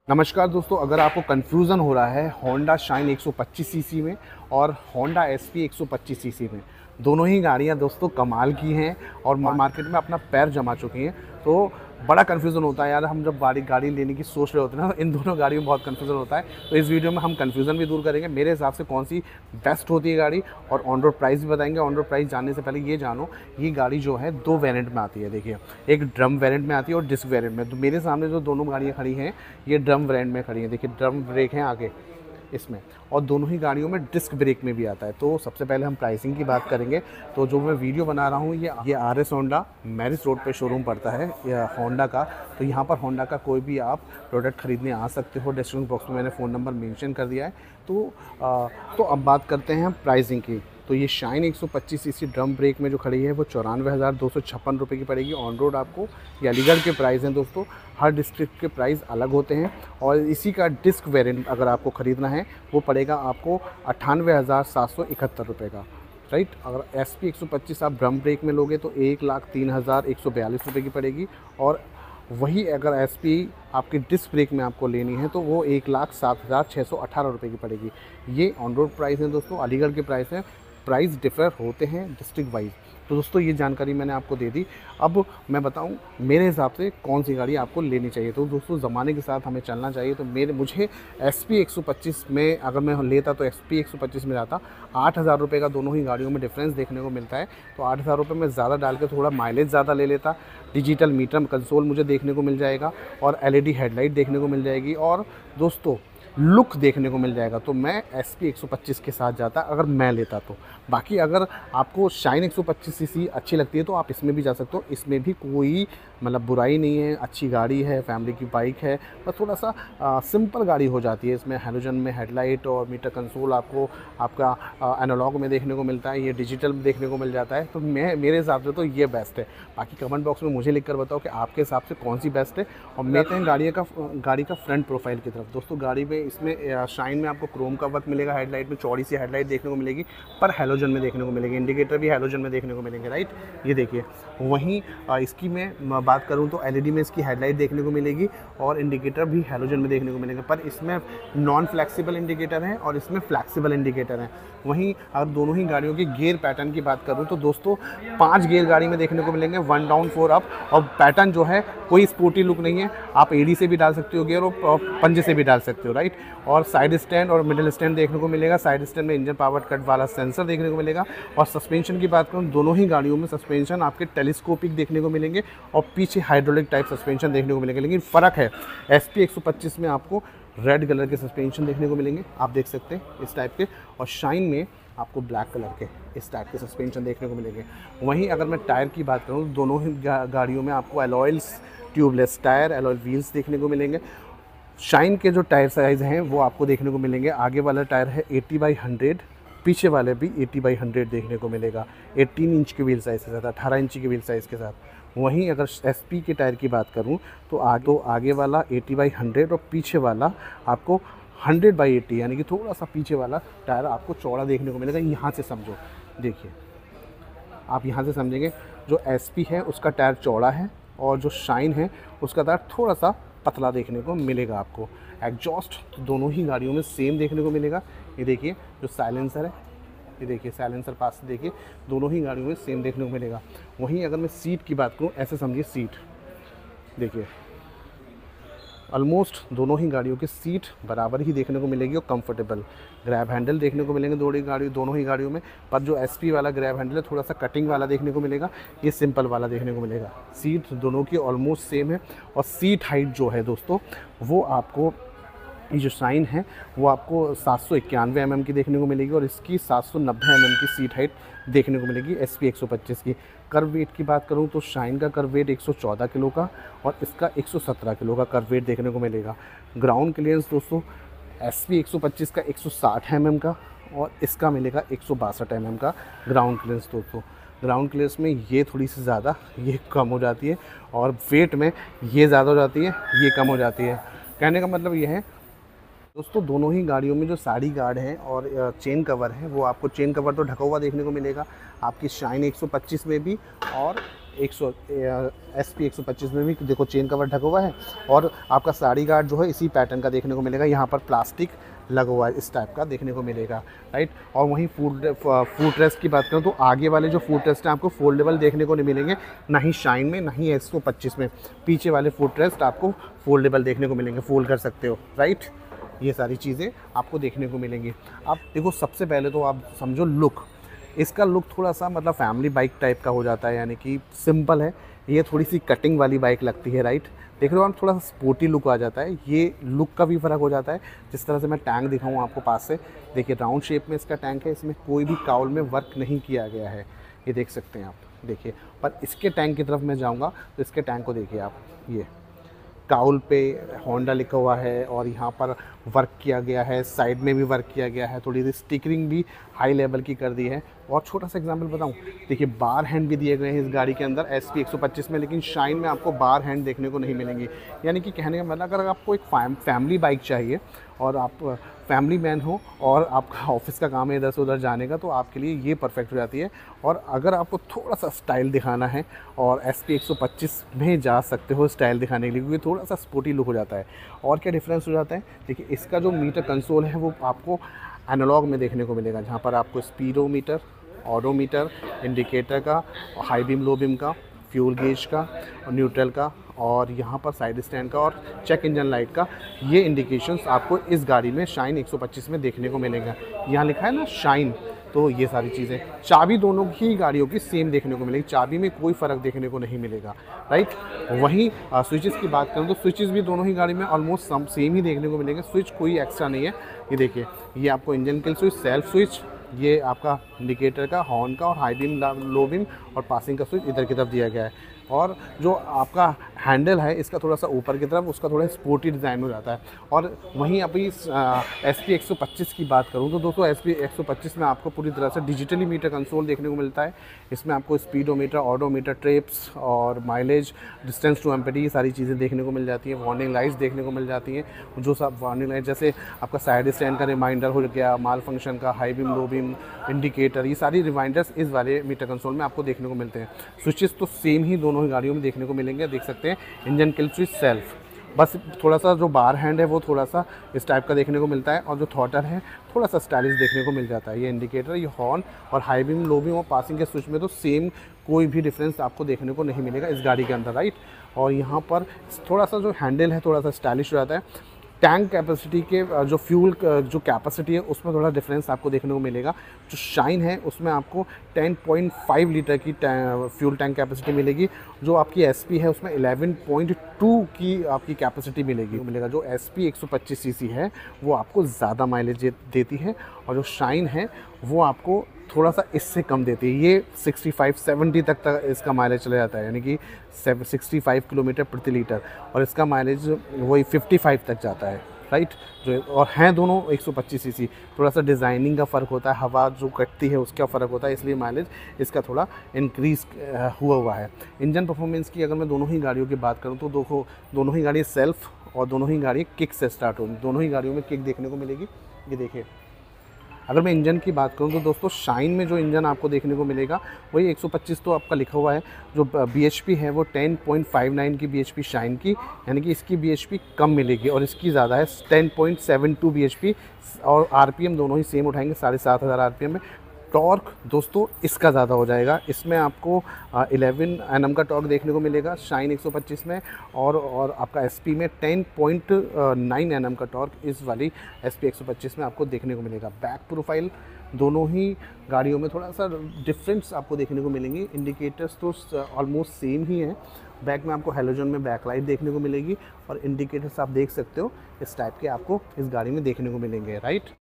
नमस्कार दोस्तों, अगर आपको कन्फ्यूज़न हो रहा है होंडा शाइन 125 सीसी में और होंडा एसपी 125 सीसी में, दोनों ही गाड़ियां दोस्तों कमाल की हैं और मार्केट में अपना पैर जमा चुकी हैं। तो बड़ा कन्फ्यूज़न होता है यार, हम जब गाड़ी लेने की सोच रहे होते हैं ना, इन दोनों गाड़ियों में बहुत कन्फ्यूज़न होता है। तो इस वीडियो में हम कन्फ्यूज़न भी दूर करेंगे, मेरे हिसाब से कौन सी बेस्ट होती है गाड़ी, और ऑन रोड प्राइस भी बताएंगे। ऑन रोड प्राइस जानने से पहले ये जानो, ये गाड़ी जो है दो वेरिएंट में आती है। देखिए, एक ड्रम वेरिएंट में आती है और डिस्क वेरिएंट में। तो मेरे सामने जो दोनों गाड़ियाँ खड़ी हैं, ये ड्रम वेरिएंट में खड़ी हैं। देखिए, ड्रम ब्रेक हैं आगे इसमें, और दोनों ही गाड़ियों में डिस्क ब्रेक में भी आता है। तो सबसे पहले हम प्राइसिंग की बात करेंगे। तो जो मैं वीडियो बना रहा हूँ, ये आरएस होंडा मैरिज रोड पे शोरूम पड़ता है होंडा का। तो यहाँ पर होंडा का कोई भी आप प्रोडक्ट खरीदने आ सकते हो। डिस्क्रिप्शन बॉक्स में मैंने फ़ोन नंबर मेंशन कर दिया है। तो अब बात करते हैं प्राइसिंग की। तो ये शाइन 125 सीसी ड्रम ब्रेक में जो खड़ी है वो 94,256 रुपये की पड़ेगी ऑन रोड आपको। ये अलीगढ़ के प्राइस हैं दोस्तों, हर डिस्ट्रिक्ट के प्राइस अलग होते हैं। और इसी का डिस्क वेरिएंट अगर आपको ख़रीदना है वो पड़ेगा आपको 98,771 रुपये का, राइट। अगर एसपी 125 आप ड्रम ब्रेक में लोगे तो 1,03,142 रुपये की पड़ेगी। और वही अगर एसपी आपकी डिस्क ब्रेक में आपको लेनी है तो वो 1,07,618 रुपये की पड़ेगी। ये ऑन रोड प्राइस है दोस्तों, अलीगढ़ के प्राइस हैं। प्राइस डिफ़र होते हैं डिस्ट्रिक्ट वाइज। तो दोस्तों ये जानकारी मैंने आपको दे दी। अब मैं बताऊं मेरे हिसाब से कौन सी गाड़ी आपको लेनी चाहिए। तो दोस्तों ज़माने के साथ हमें चलना चाहिए। तो मुझे एसपी 125 में अगर मैं लेता तो एसपी 125 में जाता। 8,000 रुपये का दोनों ही गाड़ियों में डिफरेंस देखने को मिलता है। तो 8,000 रुपये में ज़्यादा डाल के थोड़ा माइलेज ज़्यादा ले लेता। डिजिटल मीटर कंसोल मुझे देखने को मिल जाएगा और एलईडी हेडलाइट देखने को मिल जाएगी, और दोस्तों लुक देखने को मिल जाएगा। तो मैं एसपी 125 के साथ जाता अगर मैं लेता तो। बाकी अगर आपको शाइन 125 सीसी अच्छी लगती है तो आप इसमें भी जा सकते हो। इसमें भी कोई मतलब बुराई नहीं है, अच्छी गाड़ी है, फैमिली की बाइक है। पर थोड़ा सा सिंपल गाड़ी हो जाती है। इसमें हैलोजन में हेडलाइट और मीटर कंसोल आपको आपका एनालॉग में देखने को मिलता है, ये डिजिटल में देखने को मिल जाता है। तो मेरे हिसाब से तो ये बेस्ट है। बाकी कमेंट बॉक्स में मुझे लिखकर बताओ कि आपके हिसाब से कौन सी बेस्ट है। और मिलते हैं गाड़ी का फ्रंट प्रोफाइल की तरफ। दोस्तों गाड़ी में इसमें शाइन में आपको क्रोम का वर्क मिलेगा, हेडलाइट में चौड़ी सी हेडलाइट देखने को मिलेगी, पर हैलोजन में देखने को मिलेगी। इंडिकेटर भी हैलोजन में देखने को मिलेंगे, राइट। ये देखिए, वहीं इसकी मैं बात करूं तो एलईडी में इसकी हेडलाइट देखने को मिलेगी और इंडिकेटर भी हैलोजन में देखने को मिलेंगे। पर इसमें नॉन फ्लैक्सिबल इंडिकेटर हैं और इसमें फ्लैक्सिबल इंडिकेटर हैं। वहीं अगर दोनों ही गाड़ियों के गियर पैटर्न की बात करूं तो दोस्तों 5 गियर गाड़ी में देखने को मिलेंगे, 1 डाउन 4 अप। और पैटर्न जो है कोई स्पोर्टी लुक नहीं है। आप एडी से भी डाल सकते हो गियर और पंजे से भी डाल सकते हो, राइट। और साइड स्टैंड और मिडिल स्टैंड देखने को मिलेगा। साइड स्टैंड में इंजन पावर कट वाला सेंसर देखने को मिलेगा। और सस्पेंशन की बात करूं, दोनों ही गाड़ियों में सस्पेंशन आपके टेलीस्कोपिक देखने को मिलेंगे और पीछे हाइड्रोलिक टाइप सस्पेंशन देखने को मिलेंगे। लेकिन फ़र्क है, एसपी 125 में आपको रेड कलर के सस्पेंशन देखने को मिलेंगे, आप देख सकते हैं इस टाइप के। और शाइन में आपको ब्लैक कलर के इस टाइप के सस्पेंशन देखने को मिलेंगे। वहीं अगर मैं टायर की बात करूँ, दोनों ही गाड़ियों में आपको alloys tubeless tyre, alloy wheels देखने को मिलेंगे। शाइन के जो टायर साइज़ हैं वो आपको देखने को मिलेंगे। आगे वाला टायर है 80/100, पीछे वाले भी 80/100 देखने को मिलेगा। 18 इंच के व्हील साइज़ के साथ, 18 इंच के व्हील साइज़ के साथ। वहीं अगर एसपी के टायर की बात करूं तो आगे वाला 80/100 और पीछे वाला आपको 100/80, यानी कि थोड़ा सा पीछे वाला टायर आपको चौड़ा देखने को मिलेगा। यहाँ से समझो, देखिए आप यहाँ से समझेंगे, जो एसपी है उसका टायर चौड़ा है और जो शाइन है उसका टायर थोड़ा सा पतला देखने को मिलेगा आपको। एग्जॉस्ट तो दोनों ही गाड़ियों में सेम देखने को मिलेगा। ये देखिए जो साइलेंसर है, ये देखिए साइलेंसर पास से देखिए, दोनों ही गाड़ियों में सेम देखने को मिलेगा। वहीं अगर मैं सीट की बात करूँ, ऐसे समझिए सीट देखिए, ऑलमोस्ट दोनों ही गाड़ियों की सीट बराबर ही देखने को मिलेगी और कंफर्टेबल। ग्रैब हैंडल देखने को मिलेंगे दोनों ही गाड़ियों में। पर जो एसपी वाला ग्रैब हैंडल है थोड़ा सा कटिंग वाला देखने को मिलेगा, ये सिंपल वाला देखने को मिलेगा। सीट दोनों की ऑलमोस्ट सेम है। और सीट हाइट जो है दोस्तों, वो आपको ये जो शाइन है वो आपको 791 mm की देखने को मिलेगी और इसकी 790 mm की सीट हाइट देखने को मिलेगी एसपी 125 की। कर्व वेट की बात करूं तो शाइन का कर्व वेट 114 किलो का और इसका 117 किलो का कर्व वेट देखने को मिलेगा। ग्राउंड क्लियरेंस दोस्तों एसपी 125 का 160 mm का और इसका मिलेगा 162 mm का ग्राउंड क्लियरेंस दोस्तों। ग्राउंड क्लियरेंस में ये थोड़ी सी ज़्यादा, ये कम हो जाती है, और वेट में ये ज़्यादा हो जाती है, ये कम हो जाती है। कहने का मतलब ये है दोस्तों, दोनों ही गाड़ियों में जो साइड गार्ड है और चेन कवर है, वो आपको चेन कवर तो ढका हुआ देखने को मिलेगा आपकी शाइन 125 में भी और SP 125 में भी देखो चेन कवर ढका हुआ है, और आपका साड़ी गार्ड जो है इसी पैटर्न का देखने को मिलेगा। यहाँ पर प्लास्टिक लगा हुआ है, इस टाइप का देखने को मिलेगा, राइट। और वहीं फुट रेस्ट की बात करूँ तो आगे वाले जो फुट रेस्ट हैं आपको फोल्डेबल देखने को नहीं मिलेंगे, ना ही शाइन में, ना ही 125 में। पीछे वाले फुट रेस्ट आपको फोल्डेबल देखने को मिलेंगे, फोल्ड कर सकते हो, राइट। ये सारी चीज़ें आपको देखने को मिलेंगी। आप देखो, सबसे पहले तो आप समझो लुक, इसका लुक थोड़ा सा मतलब फैमिली बाइक टाइप का हो जाता है, यानी कि सिंपल है। ये थोड़ी सी कटिंग वाली बाइक लगती है, राइट। देख रहे हो आप, थोड़ा सा स्पोर्टी लुक आ जाता है, ये लुक का भी फ़र्क हो जाता है। जिस तरह से मैं टैंक दिखाऊँ आपको पास से, देखिए राउंड शेप में इसका टैंक है, इसमें कोई भी काउल में वर्क नहीं किया गया है, ये देख सकते हैं आप, देखिए। पर इसके टैंक की तरफ मैं जाऊँगा तो इसके टैंक को देखिए आप, ये काउल पे होंडा लिखा हुआ है और यहाँ पर वर्क किया गया है, साइड में भी वर्क किया गया है, थोड़ी सी स्टिकरिंग भी हाई लेवल की कर दी है। और छोटा सा एग्जांपल बताऊँ, देखिए बार हैंड भी दिए गए हैं इस गाड़ी के अंदर SP 125 में, लेकिन शाइन में आपको बार हैंड देखने को नहीं मिलेंगी। यानी कि कहने का मतलब, अगर आपको एक फैमिली बाइक चाहिए और आप फैमिली मैन हो और आपका ऑफिस का काम है इधर से उधर जाने का, तो आपके लिए ये परफेक्ट हो जाती है। और अगर आपको थोड़ा सा स्टाइल दिखाना है और SP 125 में जा सकते हो स्टाइल दिखाने के लिए, क्योंकि थोड़ा सा स्पोर्टी लुक हो जाता है। और क्या डिफरेंस हो जाता है, देखिए इसका जो मीटर कंसोल है वो आपको एनालॉग में देखने को मिलेगा, जहाँ पर आपको स्पीडोमीटर, ऑडोमीटर, इंडिकेटर का, हाई बीम लो बीम का, फ्यूल गेज का और न्यूट्रल का, और यहाँ पर साइड स्टैंड का और चेक इंजन लाइट का, ये इंडिकेशंस आपको इस गाड़ी में शाइन 125 में देखने को मिलेगा। यहाँ लिखा है ना शाइन, तो ये सारी चीज़ें। चाबी दोनों ही गाड़ियों की सेम देखने को मिलेगी, चाबी में कोई फ़र्क देखने को नहीं मिलेगा, राइट। वहीं स्विचेस की बात करूँ तो स्विचेस भी दोनों ही गाड़ी में ऑलमोस्ट सेम ही देखने को मिलेंगे, स्विच कोई एक्स्ट्रा नहीं है। ये देखिए, ये आपको engine kill switch, self switch, ये आपका इंडिकेटर का, हॉर्न का और हाई बीम लो बीम और पासिंग का स्विच इधर की तरफ दिया गया है। और जो आपका हैंडल है इसका थोड़ा सा ऊपर की तरफ, उसका थोड़ा स्पोर्टी डिज़ाइन हो जाता है। और वहीं अभी SP 125 की बात करूं तो दोस्तों SP 125 में आपको पूरी तरह से डिजिटली मीटर कंसोल देखने को मिलता है। इसमें आपको स्पीडोमीटर, ऑडोमीटर, ट्रिप्स और माइलेज, डिस्टेंस टू एम्पटी, ये सारी चीज़ें देखने को मिल जाती हैं। वार्निंग लाइट्स देखने को मिल जाती हैं, जो सब वार्निंग लाइट जैसे आपका साइड स्टैंड का रिमाइंडर हो गया, माल फंक्शन का, high beam low beam, indicator, ये सारी रिमाइंडर्स इस वाले मीटर कंसोल में आपको देखने को मिलते हैं। स्विचेस तो सेम ही दोनों ही गाड़ियों में देखने को मिलेंगे, देख सकते हैं। इंजन किल स्विच, सेल्फ, बस थोड़ा सा जो बार हैंड है वो थोड़ा सा इस टाइप का देखने को मिलता है, और जो थ्रॉटल है थोड़ा सा स्टाइलिश देखने को मिल जाता है। ये इंडिकेटर, ये हॉर्न और हाई बीम, लो बीम और पासिंग के स्विच में तो सेम, कोई भी डिफरेंस आपको देखने को नहीं मिलेगा इस गाड़ी के अंदर, राइट। और यहाँ पर थोड़ा सा जो हैंडल है थोड़ा सा स्टाइलिश हो जाता है। टैंक कैपेसिटी के जो फ्यूल जो कैपेसिटी है उसमें थोड़ा डिफरेंस आपको देखने को मिलेगा। जो शाइन है उसमें आपको 10.5 लीटर की फ्यूल टैंक कैपेसिटी मिलेगी, जो आपकी SP है उसमें 11.2 की आपकी कैपेसिटी मिलेगा। जो SP 125 सीसी है वो आपको ज़्यादा माइलेज देती है, और जो शाइन है वो आपको थोड़ा सा इससे कम देती है। ये 65-70 तक इसका माइलेज चला जाता है, यानी कि 65 किलोमीटर प्रति लीटर, और इसका माइलेज वही 55 तक जाता है, राइट। जो और हैं दोनों 125 सीसी, थोड़ा सा डिज़ाइनिंग का फ़र्क होता है, हवा जो कटती है उसका फ़र्क होता है, इसलिए माइलेज इसका थोड़ा इंक्रीज़ हुआ है। इंजन परफॉर्मेंस की अगर मैं दोनों ही गाड़ियों की बात करूँ तो दोनों ही गाड़ी सेल्फ और दोनों ही गाड़ी किक से स्टार्ट होंगी, दोनों ही गाड़ियों में किक देखने को मिलेगी। ये देखिए, अगर मैं इंजन की बात करूं तो दोस्तों शाइन में जो इंजन आपको देखने को मिलेगा वही 125 तो आपका लिखा हुआ है। जो BHP है वो 10.59 की BHP शाइन की, यानी कि इसकी BHP कम मिलेगी, और इसकी ज़्यादा है 10.72 BHP, और RPM दोनों ही सेम उठाएंगे 7,500 RPM में। टॉर्क दोस्तों इसका ज़्यादा हो जाएगा, इसमें आपको 11 Nm का टॉर्क देखने को मिलेगा शाइन 125 में, और आपका SP में 10.9 Nm का टॉर्क इस वाली SP 125 में आपको देखने को मिलेगा। बैक प्रोफाइल दोनों ही गाड़ियों में थोड़ा सा डिफरेंस आपको देखने को मिलेंगी। इंडिकेटर्स तो ऑलमोस्ट सेम ही हैं। बैक में आपको हेलोजन में बैकलाइट देखने को मिलेगी, और इंडिकेटर्स आप देख सकते हो इस टाइप के आपको इस गाड़ी में देखने को मिलेंगे, राइट।